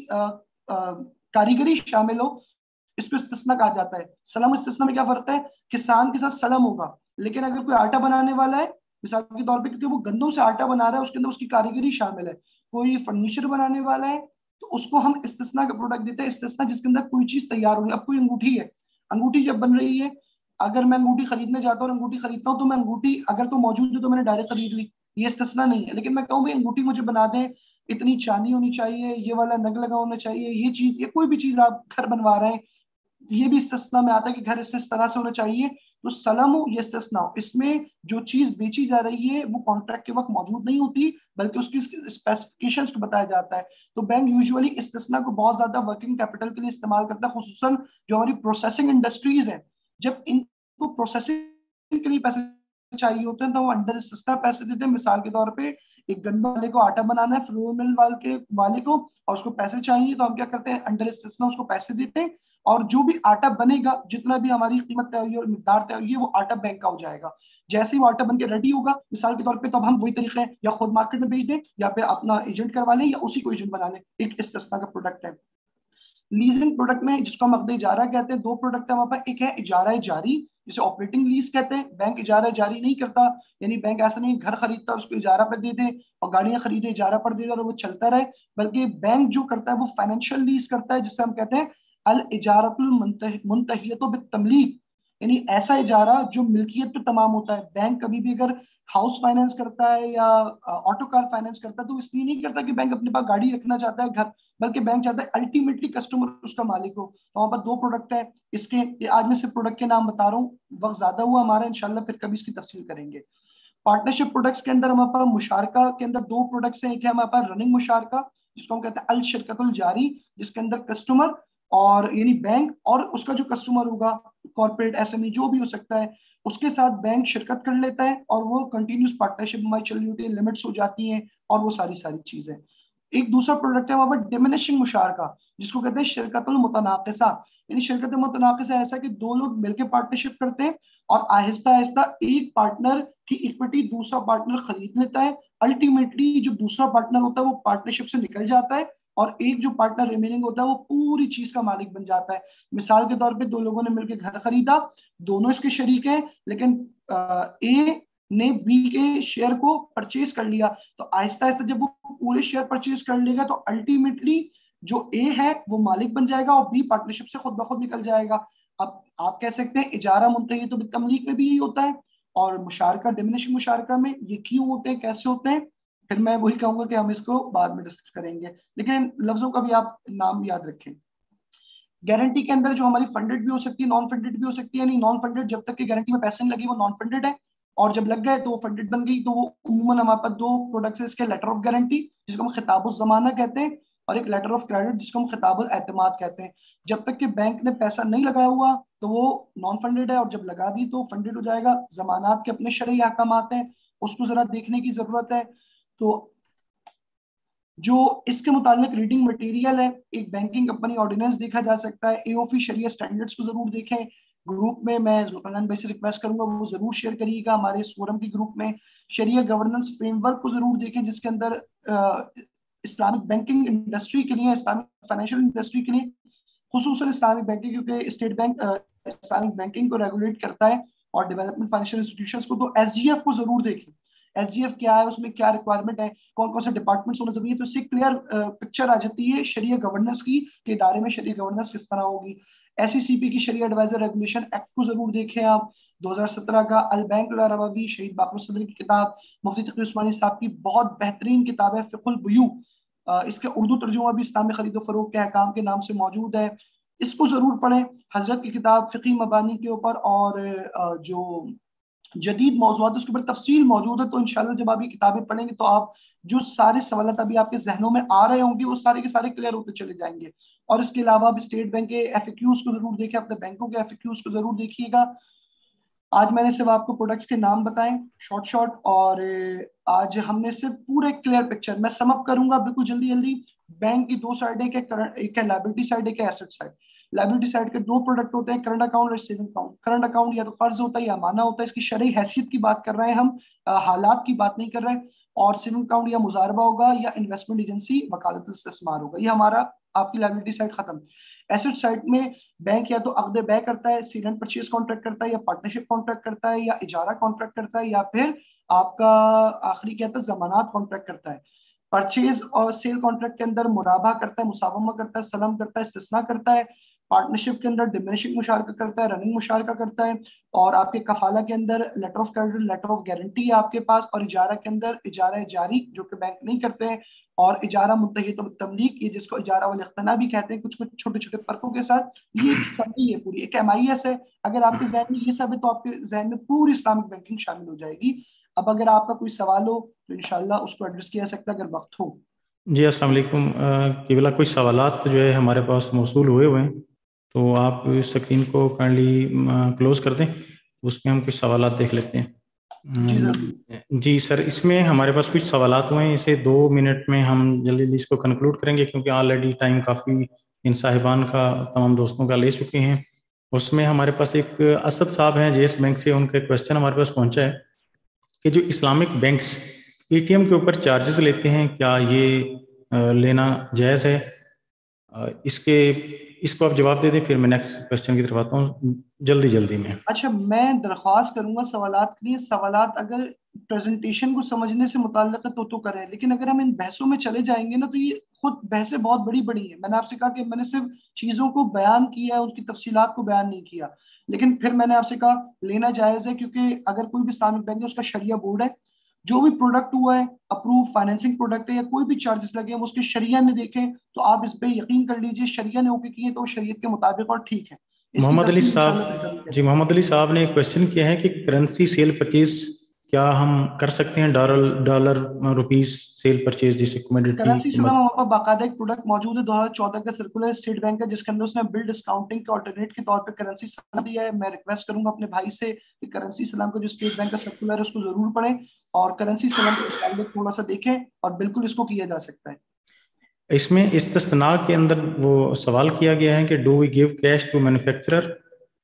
[SPEAKER 1] कारीगरी शामिल हो, इसको इस्तिस्ना कहा जाता है। सलम इस्तिस्ना में क्या फर्क है? किसान के साथ सलम होगा, लेकिन अगर कोई आटा बनाने वाला है मिसाल के तौर पे, क्योंकि वो गंदम से आटा बना रहा है, उसके अंदर उसकी कारीगरी शामिल है, कोई फर्नीचर बनाने वाला है तो उसको हम इस्तिस्ना का प्रोडक्ट देते हैं। इस्तिस्ना जिसके अंदर कोई चीज तैयार होगी। अब कोई अंगूठी है, अंगूठी जब बन रही है, अगर मैं अंगूठी खरीदने जाता हूँ और अंगूठी खरीदता हूँ तो मैं अंगूठी अगर तो मौजूद है तो मैंने डायरेक्ट खरीद ली, ये इस्तिस्ना नहीं है। लेकिन मैं कहूँ भाई अंगूठी मुझे बना दें, इतनी चांदी होनी चाहिए, ये वाला नग लगा होना चाहिए, ये चीज, ये कोई भी चीज आप घर बनवा रहे हैं, ये भी इस्तिस्ना में आता है कि घर इस तरह से होना चाहिए। तो सलम हो ये इस्तिस्ना हो, इसमें जो चीज बेची जा रही है वो कॉन्ट्रैक्ट के वक्त मौजूद नहीं होती, बल्कि उसकी स्पेसिफिकेशंस को बताया जाता है। तो बैंक यूजुअली इस्तिस्ना को बहुत ज्यादा वर्किंग कैपिटल के लिए इस्तेमाल करता है, खुसूसन जो हमारी प्रोसेसिंग इंडस्ट्रीज है, जब इनको प्रोसेसिंग के लिए पैसे चाहिए होते हैं तो वो अंडर इस्तिस्ना पैसे देते हैं। मिसाल के तौर पे एक गन्ना वाले को आटा बनाना है, फ्लोर मिल वाले को, और उसको पैसे चाहिए तो हम क्या करते हैं, अंडर इस्तिस्ना उसको पैसे देते हैं, और जो भी आटा बनेगा, जितना भी हमारी कीमत तय हुई है और मिकदार तय हुई है, वो आटा बैंक का हो जाएगा। जैसे ही वो आटा बन के रेडी होगा मिसाल के तौर पे, तो अब हम वही तरीके हैं, या खुद मार्केट में बेच दें या फिर अपना एजेंट करवा लें या उसी को एजेंट बना लें। एक इस्तिस्ना का प्रोडक्ट है। लीजिंग प्रोडक्ट में, जिसको हम अक़्द इजारा कहते हैं, दो प्रोडक्ट है वहां पर। एक है इजारा जारी, जिसे ऑपरेटिंग लीज कहते हैं। बैंक इजारा जारी नहीं करता, यानी बैंक ऐसा नहीं घर खरीदता उसको इजारा पर दे दे और गाड़ियां खरीदे इजारा पर दे दे और वो चलता रहे, बल्कि बैंक जो करता है वो फाइनेंशियल लीज करता है, जिससे हम कहते हैं अल इजारतुल मुंतहियतु बितमलीक, यानी ऐसा इजारा जो मिल्कियत पे तमाम होता है। बैंक कभी भी अगर हाउस फाइनेंस करता है या ऑटो कार फाइनेंस करता है तो इसलिए नहीं करता कि बैंक अपने पास गाड़ी रखना चाहता है घर, बल्कि बैंक चाहता है अल्टीमेटली कस्टमर उसका मालिक हो। तो वहां पर दो प्रोडक्ट है इसके, ये आज मैं सिर्फ प्रोडक्ट के नाम बता रहा हूँ, वक्त ज्यादा हुआ हमारा, इंशाल्लाह फिर कभी इसकी तफसील करेंगे। पार्टनरशिप प्रोडक्ट्स के अंदर हमारे पास मुशारका के अंदर दो प्रोडक्ट्स हैं। एक है हमारे पास रनिंग मुशारका, जिसको हम कहते हैं अल शिरकतुल जारी, जिसके अंदर कस्टमर और यानी बैंक और उसका जो कस्टमर होगा, कॉर्पोरेट एसएमई जो भी हो सकता है, उसके साथ बैंक शिरकत कर लेता है और वो कंटिन्यूस पार्टनरशिप हमारी चल रही होती है, लिमिट्स हो जाती हैं और वो सारी सारी चीजें। एक दूसरा प्रोडक्ट है वहां पर डिमिनिशिंग मुशारका, जिसको कहते हैं शिरकतुल मुतनाकिसा। यानी शिरकत मुतनाकिसा ऐसा है कि दो लोग मिलकर पार्टनरशिप करते हैं और आहिस्ता आहिस्ता एक पार्टनर की इक्विटी दूसरा पार्टनर खरीद लेता है। अल्टीमेटली जो दूसरा पार्टनर होता है वो पार्टनरशिप से निकल जाता है और एक जो पार्टनर रिमेनिंग होता है वो पूरी चीज का मालिक बन जाता है। मिसाल के तौर पे दो लोगों ने मिलकर घर खरीदा, दोनों इसके शरीक हैं, लेकिन ए ने बी के शेयर को परचेज कर लिया, तो आहिस्ता आहिस्ता जब वो पूरे शेयर परचेज कर लेगा तो अल्टीमेटली जो ए है वो मालिक बन जाएगा और बी पार्टनरशिप से खुद ब खुद निकल जाएगा। अब आप कह सकते हैं इजारा मुंतही तो तमलीक में भी यही होता है, और मुशारका डिमिनिशिंग मुशारका में ये क्यों होते हैं, कैसे होते हैं, फिर मैं वही कहूंगा कि हम इसको बाद में डिस्कस करेंगे, लेकिन लफ्जों का भी आप नाम याद रखें। गारंटी के अंदर जो हमारी फंडेड भी हो सकती है, नॉन फंडेड भी हो सकती है। नहीं, नॉन फंडेड जब तक की गारंटी में पैसे नहीं लगे वो नॉन फंडेड है, और जब लग गए तो वो फंडेड बन गई। तो वो उमूमन हमारे पास दो प्रोडक्ट्स है इसके, लेटर ऑफ गारंटी जिसको हम खिताबुल जमाना कहते हैं, और एक लेटर ऑफ क्रेडिट जिसको हम खिताबुल एतमाद कहते हैं। जब तक कि बैंक ने पैसा नहीं लगाया हुआ तो वो नॉन फंडेड है, और जब लगा दी तो फंडेड हो जाएगा। जमानात के अपने शरई अहकामात हैं, उसको जरा देखने की जरूरत है। तो जो इसके मुतालिक रीडिंग मटेरियल है, एक बैंकिंग कंपनी ऑर्डिनेंस देखा जा सकता है, एओपी शरिया स्टैंडर्ड्स को जरूर देखें। ग्रुप में मैं जुल्फरनान भाई से रिक्वेस्ट करूंगा वो जरूर शेयर करिएगा हमारे इस फोरम के ग्रुप में। शरिया गवर्नेंस फ्रेमवर्क को जरूर देखें, जिसके अंदर इस्लामिक बैंकिंग इंडस्ट्री के लिए, इस्लामिक फाइनेंशियल इंडस्ट्री के लिए, खुसूसन इस्लामिक बैंकिंग, क्योंकि स्टेट बैंक इस्लामिक बैंकिंग को रेगुलेट करता है और डेवलपमेंट फाइनेंशियल इंस्टीट्यूशंस को। तो एसजीएफ को जरूर देखें, एसजीएफ क्या है, उसमें क्या रिक्वायरमेंट है, कौन कौन से डिपार्टमेंट्स होना जरूरी है, तो इससे क्लियर पिक्चर आ जाती है शरिया गवर्नेंस की, कि इदारे में शरिया गवर्नेंस किस तरह होगी। एसईसीपी की शरिया एडवाइजर रेगुलेशन एक्ट को जरूर देखें आप, 2017 का। अल बैंक रवावी शहीद बाकर सदर की किताब, मुफ्ती तकी उस्मानी साहब की बहुत बेहतरीन किताब है फिकुल बुयू, इसका उर्दू तर्जुमा भी इस्लामी खरीदो फरोख्त के अहकाम के नाम से मौजूद है। इसको जरूर पढ़ें। हजरत की किताब फ़िक़ी मबानी के ऊपर और जो जदीद मौज़ूआत उसके ऊपर तफसील मौजूद है। तो इंशाल्लाह जब आप ये किताबें पढ़ेंगे तो आप जो सारे सवाल अभी आपके जहनों में आ रहे होंगे वो सारे के सारे क्लियर होते चले जाएंगे। और इसके अलावा आप स्टेट बैंक के एफएक्यूज को जरूर देखें, अपने बैंकों के एफएक्यूज को जरूर देखिएगा। आज मैंने सिर्फ आपको प्रोडक्ट्स के नाम बताएं शॉर्ट शॉर्ट, और आज हमने सिर्फ पूरे क्लियर पिक्चर, मैं सम अप करूंगा बिल्कुल जल्दी जल्दी। बैंक की दो साइड है, एक है लायबिलिटी साइड, एक है एसेट साइड। लायबिलिटी साइड के दो प्रोडक्ट होते हैं, करंट अकाउंट और सेविंग अकाउंट। करंट अकाउंट या तो कर्ज होता है या माना होता है, इसकी शरई हैसियत की बात कर रहे हैं हम, हालात की बात नहीं कर रहे हैं। और सेविंग अकाउंट या मुजारबा होगा या इन्वेस्टमेंट एजेंसी वकालत इस्तेमार होगा। ये हमारा आपकी लायबिलिटी साइड खत्म। एसेट साइड में बैंक या तो अक़्द बै करता है, सेल एंड परचेज कॉन्ट्रैक्ट करता है, या पार्टनरशिप कॉन्ट्रैक्ट करता है, या इजारा कॉन्ट्रैक्ट करता है, या फिर आपका आखिरी क्या था जमानत कॉन्ट्रैक्ट करता है। परचेज और सेल कॉन्ट्रैक्ट के अंदर मुराबा करता है, मुसावमा करता है, सलम करता है, इस्तिस्ना करता है। पार्टनरशिप के अंदर डिमिनिशिंग मुशारका करता है, रनिंग मुशारका करता है। और आपके कफाला के अंदर letter of credit, letter of guarantee है आपके पास। और इजारा के अंदर इजारा जारी, जो कि बैंक नहीं करते हैं। और इजारा मुत्तहिद तमलीक, ये जिसको इजारा वल इख्तना भी कहते हैं, कुछ कुछ छोटे छोटे फर्कों के साथ। ये एक संधि है पूरी, एक MIS है। अगर आपके जहन में ये सब है तो आपके जहन में पूरी इस्लामिक बैंकिंग शामिल हो जाएगी। अब अगर आपका कोई सवाल हो तो इंशाल्लाह उसको एड्रेस किया जा सकता है अगर वक्त हो।
[SPEAKER 2] जी अस्सलाम वालेकुम। किबला कुछ सवालात जो है हमारे पास मौसूल हुए हुए हैं, तो आप स्क्रीन को काइंडली क्लोज कर दें, उसमें हम कुछ सवालात देख लेते हैं।
[SPEAKER 1] जी जरूर।
[SPEAKER 2] जी सर, इसमें हमारे पास कुछ सवालात हुए हैं, इसे 2 मिनट में हम जल्दी जल्दी इसको कंक्लूड करेंगे क्योंकि ऑलरेडी टाइम काफ़ी इन साहिबान का, तमाम दोस्तों का ले चुके हैं। उसमें हमारे पास एक असद साहब हैं जेएस बैंक से, उनका क्वेश्चन हमारे पास पहुंचा है कि जो इस्लामिक बैंक्स ATM के ऊपर चार्जेस लेते हैं, क्या ये लेना जायज़ है? इसके इसको आप जवाब दे दें, फिर मैं नेक्स्ट क्वेश्चन की तरफ आता हूँ जल्दी जल्दी में।
[SPEAKER 1] अच्छा, मैं दरख्वास्त करूंगा सवालात के लिए, सवालात अगर प्रेजेंटेशन को समझने से मुताल्लिक है तो करें, लेकिन अगर हम इन बहसों में चले जाएंगे ना तो ये खुद बहसें बहुत बड़ी बड़ी हैं। मैंने आपसे कहा कि मैंने सिर्फ चीज़ों को बयान किया है, उसकी तफसीलात को बयान नहीं किया। लेकिन फिर मैंने आपसे कहा लेना जायज़ है, क्योंकि अगर कोई भी इस्लामिक बैंक है उसका शरिया बोर्ड है। जो भी प्रोडक्ट हुआ है, अप्रूव फाइनेंसिंग प्रोडक्ट है, या कोई भी चार्जेस लगे हैं वो उसके शरिया ने देखें, तो आप इस पे यकीन कर लीजिए शरिया ने ओके किए तो शरीयत के मुताबिक और ठीक है। इसकी
[SPEAKER 2] मोहम्मद अली
[SPEAKER 1] तफसील इंशाल्लाह फिर कभी
[SPEAKER 2] साहब, जी
[SPEAKER 1] करेंगे।
[SPEAKER 2] मोहम्मद अली साहब ने एक क्वेश्चन किया है कि करेंसी सेल परचेज क्या हम कर सकते हैं? Dollar dollar rupees sale purchase, जैसे कमोडिटी
[SPEAKER 1] कराची
[SPEAKER 2] के
[SPEAKER 1] इस्लाम
[SPEAKER 2] मद।
[SPEAKER 1] हमारे पास बाकायदा एक प्रोडक्ट मौजूद है 2014 का सर्कुलर स्टेट बैंक का, जिसके अंदर उसने बिल डिस्काउंटिंग के ऑल्टरनेट के तौर पे करेंसी सलाम दिया है। मैं रिक्वेस्ट करूंगा अपने भाई से कि करेंसी सलाम का जो स्टेट बैंक का सर्कुलर है उसको जरूर पढ़ें और करेंसी सलाम के मुताबिक थोड़ा सा देखें, और बिल्कुल इसको किया जा सकता है।
[SPEAKER 2] इसमें इस्तिस्ना के अंदर वो सवाल किया गया है कि do we give cash to manufacturer.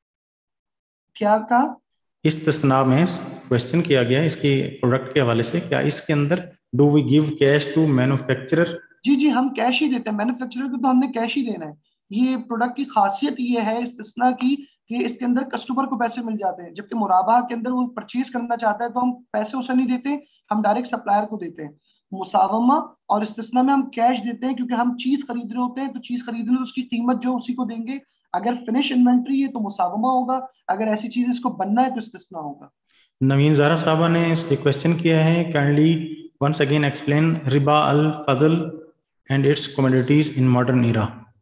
[SPEAKER 1] क्या कहा?
[SPEAKER 2] इस्तिस्ना में क्वेश्चन किया गया है इसके प्रोडक्ट के हवाले से, क्या इसके अंदर do we give cash to manufacturer?
[SPEAKER 1] जी जी, हम कैश ही देते हैं, मैन्युफैक्चरर को तो हमने कैश ही देना है। ये प्रोडक्ट की खासियत ये है इस्तिस्ना की कि इसके अंदर कस्टमर को पैसे मिल जाते हैं, जबकि मुराबा के अंदर वो परचेज करना चाहता है तो हम पैसे उसे नहीं देते, हम डायरेक्ट सप्लायर को देते हैं। मुसावमा और इस्तिस्ना में हम कैश देते हैं, क्योंकि हम चीज खरीद रहे होते हैं, तो चीज खरीदने तो उसकी कीमत जो उसी को देंगे। अगर फिनिश इन्वेंट्री है तो मुसावमा होगा, अगर ऐसी चीज इसको बनना है तो इस्तिस्ना होगा।
[SPEAKER 2] नवीन ज़ारा साहबा ने इस क्वेश्चन किया है, काइंडली वंस अगेन एक्सप्लेन रिबा अल फजल and its commodities in modern era.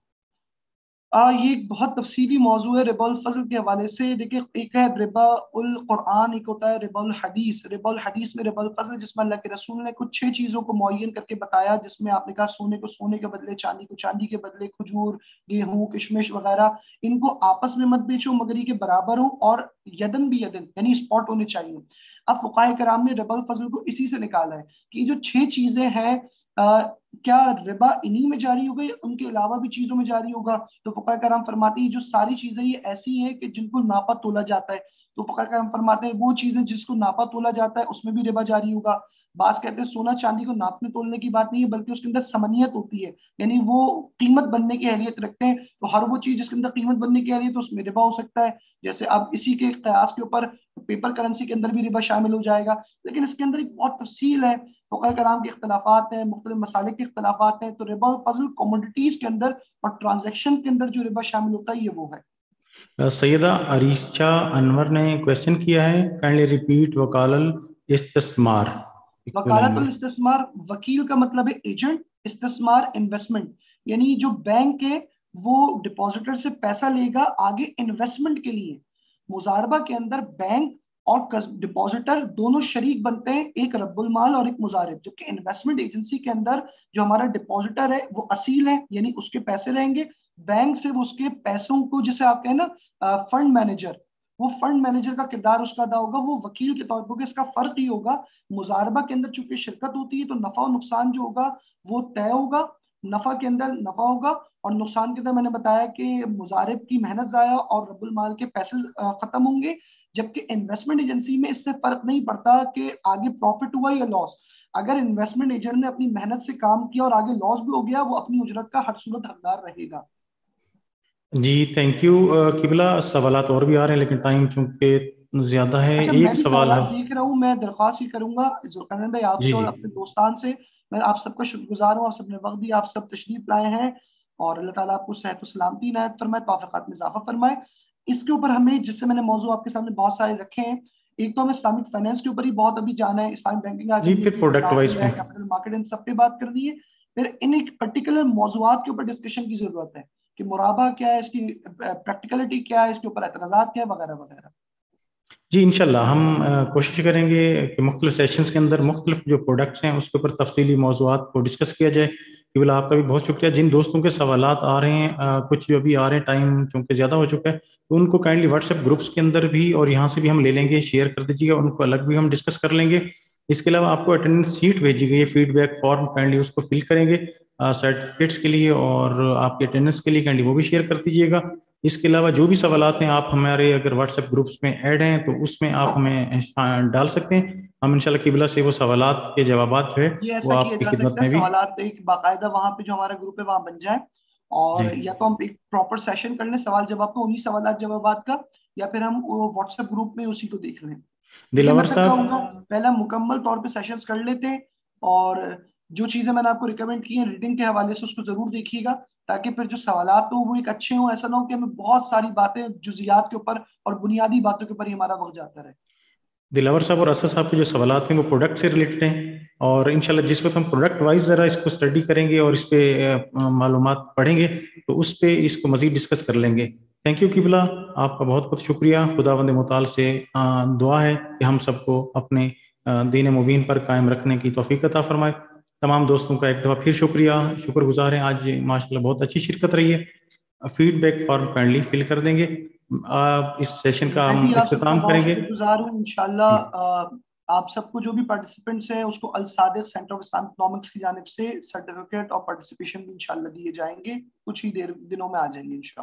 [SPEAKER 1] ये एक बहुत तफसीली मौजू है रिबा उल फजल के हवाले से। देखिए, एक है रिबा उल कुरान, एक होता है रिबा उल हदीस। रिबा उल हदीस में रिबा उल फजल, जिसमें अल्लाह के रसूल ने कुछ 6 चीज़ों को मुअय्यन करके बताया, जिसमें आपने कहा सोने को सोने के बदले, चांदी को चांदी के बदले, खजूर, गेहूं, किशमिश वगैरह, इनको आपस में मत बेचो मगर ये के बराबर हो, और यदन भी यदन यानी स्पॉट होने चाहिए। अब फुकाहे कराम ने रिबा उल फजल को इसी से निकाला है कि जो 6 चीजें हैं, क्या रिबा इन्हीं में जारी हो गई, उनके अलावा भी चीजों में जारी होगा? तो फुकाहा कराम फरमाते हैं जो सारी चीजें ये ऐसी हैं कि जिनको नापा तोला जाता है। तो फुकाहा कराम फरमाते हैं वो चीजें जिसको नापा तोला जाता है उसमें भी रिबा जारी होगा। बास कहते हैं सोना चांदी को नापने तोलने की बात नहीं है, बल्कि उसके अंदर समनियत होती है, यानी वो कीमत बनने की अहलियत रखते हैं। तो हर वो चीज जिसके अंदर कीमत बनने की अहलियत, तो उसमें रिबा हो सकता है। जैसे अब इसी के कयास के ऊपर पेपर करेंसी के अंदर भी रिबा शामिल हो जाएगा। लेकिन इसके अंदर एक बहुत तफसील है, फ़ुक़हा कराम के इख्तलाफात हैं, मुख्तलिफ मसाले के इख्तलाफात हैं। तो रिबा और फजल कमोडिटीज के अंदर और ट्रांजैक्शन के अंदर जो रिबा शामिल होता है ये वो है।
[SPEAKER 2] सैयदा अरीशा अनवर ने क्वेश्चन किया है, काइंडली रिपीट वकालल इस्तिस्मार।
[SPEAKER 1] वकालतुल इस्तिस्मार, वकील का मतलब है एजेंट, इस्तिस्मार इन्वेस्टमेंट, यानी जो बैंक है वो डिपॉजिटर से पैसा लेगा आगे इन्वेस्टमेंट के लिए। मुजारबा के अंदर बैंक और डिपॉजिटर दोनों शरीक बनते हैं, एक रब्बुल माल और एक मुजारिब। जबकि इन्वेस्टमेंट एजेंसी के अंदर जो हमारा डिपॉजिटर है वो असील है, यानी उसके पैसे रहेंगे, बैंक से वो उसके पैसों को, जिसे आप कहें ना फंड मैनेजर, वो फंड मैनेजर का किरदार उसका अदा होगा, वो वकील के तौर पर। इसका फर्क ही होगा, मुजारबा के अंदर चूंकि शिरकत होती है तो नफा और नुकसान जो होगा वो तय होगा। नफा के अंदर नफा होगा और नुकसान के अंदर मैंने बताया कि मुजारिब की मेहनत जाया और रब्बुल माल के पैसे खत्म होंगे। जबकि इन्वेस्टमेंट एजेंसी में इससे फर्क नहीं पड़ता कि आगे प्रॉफिट हुआ या लॉस। अगर इन्वेस्टमेंट एजेंट ने अपनी मेहनत से काम किया और आगे लॉस भी हो गया, वो अपनी उजरत का हर सूरत हकदार रहेगा।
[SPEAKER 2] जी थैंक यू किबला। सवालात और भी आ रहे हैं लेकिन टाइम चूंकि ज़्यादा है,
[SPEAKER 1] अच्छा,
[SPEAKER 2] एक
[SPEAKER 1] मैं भी
[SPEAKER 2] सवाल है।
[SPEAKER 1] सवाल देख रहा हूँ, मैं दरख्वास्त ही करूंगा जुल्करनैन भाई
[SPEAKER 2] जी
[SPEAKER 1] आपसे और
[SPEAKER 2] जी
[SPEAKER 1] अपने दोस्तान से। मैं आप सबका शुक्रगुजार हूँ, आप सबने वक्त दिया, आप सब तशरीफ लाए हैं। और अल्लाह ताला आपको सेहत और सलामती इनायत फरमाए, तौफीकात में इजाफा फरमाए। इसके ऊपर हमें, जिससे मैंने मौजू आपके सामने बहुत सारे रखे हैं, एक तो हमें इस्लामिक फाइनेंस के ऊपर ही बहुत अभी जाना है, इस्लामिक बैंकिंग आ
[SPEAKER 2] जी,
[SPEAKER 1] जाएगी,
[SPEAKER 2] फिर प्रोडक्ट वाइज
[SPEAKER 1] दाखिल
[SPEAKER 2] पे।
[SPEAKER 1] है, कैपिटल मार्केट, इन सब पे बात करनी है। फिर इन एक पर्टिकुलर मौजूआत के ऊपर डिस्कशन की जरूरत है कि मुराबा क्या है, इसकी प्रैक्टिकलिटी क्या है, इसके ऊपर एतराजात क्या है, वगैरह वगैरह।
[SPEAKER 2] जी इंशाल्लाह हम कोशिश करेंगे कि मुख्तलिफ सेशंस के अंदर मुख्तलिफ जो प्रोडक्ट्स हैं उसके ऊपर तफसीली मौज़ूआत को डिस्कस किया जाए। केवल आपका भी बहुत शुक्रिया। जिन दोस्तों के सवालात आ रहे हैं, कुछ जो अभी आ रहे हैं, टाइम चूँकि ज़्यादा हो चुका है, तो उनको काइंडली व्हाट्सएप ग्रुप्स के अंदर भी और यहाँ से भी हम ले लेंगे, शेयर कर दीजिएगा, उनको अलग भी हम डिस्कस कर लेंगे। इसके अलावा आपको अटेंडेंस शीट भेजी गई है, फीडबैक फॉर्म, काइंडली उसको फिल करेंगे सर्टिफिकेट्स के लिए और आपके अटेंडेंस के लिए, काइंडली वो भी शेयर कर दीजिएगा। इसके अलावा जो भी सवालात हैं, आप हमारे अगर व्हाट्सएप ग्रुप्स में ऐड हैं तो उसमें आप हमें डाल सकते हैं। हम इंशाल्लाह किबला से वो सवालात के जवाबात जो है
[SPEAKER 1] ये
[SPEAKER 2] वो
[SPEAKER 1] ऐसा किया
[SPEAKER 2] आपकी
[SPEAKER 1] जा
[SPEAKER 2] खिदमत
[SPEAKER 1] सकता है,
[SPEAKER 2] में भी।
[SPEAKER 1] सवालात एक बाकायदा वहां पे जो हमारा ग्रुप है वहां बन जाए,
[SPEAKER 2] जी
[SPEAKER 1] और या तो हम एक प्रॉपर सेशन कर लें सवाल जवाब का, उन्हीं सवालात जवाबात का, या फिर हम व्हाट्सएप ग्रुप में उसी को देख लें। तो ये मैं
[SPEAKER 2] दिलावर
[SPEAKER 1] करता हूँ,
[SPEAKER 2] साहब।
[SPEAKER 1] पहला मुकम्मल तौर पे सेशंस कर लेते हैं। और जो चीजें मैंने आपको रिकमेंड की हैं रीडिंग के हवाले से, उसको जरूर देखिएगा, ताकि फिर जो सवालात हो वो एक अच्छे हों। ऐसा ना हो कि हमें बहुत सारी बातें जुजियात के ऊपर और बुनियादी बातों के ऊपर ही हमारा वक्त जाता रहे।
[SPEAKER 2] दिलावर साहब और असद साहब के जो सवालात हैं वो प्रोडक्ट से रिलेटेड हैं, और इंशाल्लाह जिस वक्त हम प्रोडक्ट वाइज ज़रा इसको स्टडी करेंगे और इस पे मालूमात पढ़ेंगे तो उस पे इसको मज़ीद डिस्कस कर लेंगे। थैंक यू किबला, आपका बहुत बहुत शुक्रिया। खुदावंद मुताल से दुआ है कि हम सबको अपने दीन मुबीन पर कायम रखने की तौफीक अता फरमाए। तमाम दोस्तों का एक दफ़ा फिर शुक्रिया, शुक्रगुजार हैं। आज माशाल्लाह बहुत अच्छी शिरकत रही है। फीडबैक फॉर्म काइंडली फिल कर देंगे। आप इस सेशन का
[SPEAKER 1] मैं भी
[SPEAKER 2] हम
[SPEAKER 1] आप सबका
[SPEAKER 2] इख्तिताम
[SPEAKER 1] बहुत
[SPEAKER 2] करेंगे।
[SPEAKER 1] शुक्रगुजार हूँ। इंशाल्लाह आप सबको, जो भी पार्टिसिपेंट्स हैं, उसको Al Sadiq centre of Islamic economics की जानिब से सर्टिफिकेट और पार्टिसिपेशन भी इंशाल्लाह दिए जाएंगे, कुछ ही देर दिनों में आ जाएंगे इंशाल्लाह।